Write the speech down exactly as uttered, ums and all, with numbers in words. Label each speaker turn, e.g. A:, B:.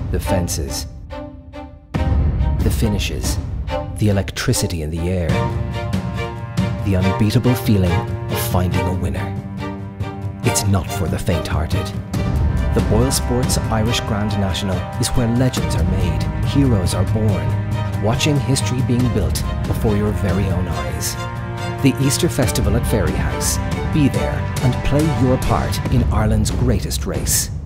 A: the fences, the finishes, the electricity in the air, the unbeatable feeling of finding a winner. It's not for the faint-hearted. The Boyle Sports Irish Grand National is where legends are made, heroes are born, watching history being built before your very own eyes. The Easter Festival at Fairyhouse. Be there and play your part in Ireland's greatest race.